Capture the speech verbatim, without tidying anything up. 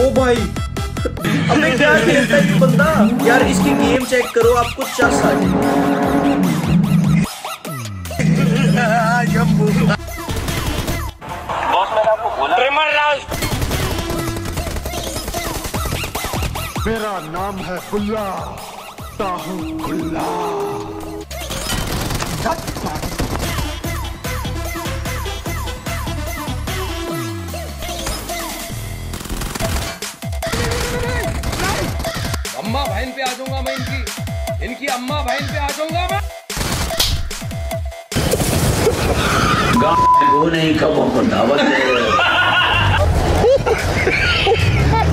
ओ भाई अबे क्या खेलता है ये बंदा यार, इसकी गेम चेक करो, आपको चस आ बॉस मैंने आपको बोला मेरा नाम है खुल्ला, ताहू खुल्ला। अम्मा बहन पे आ जाऊंगा मैं, इनकी इनकी अम्मा बहन पे आ जाऊंगा मैं। वो नहीं कब हमको दावत दे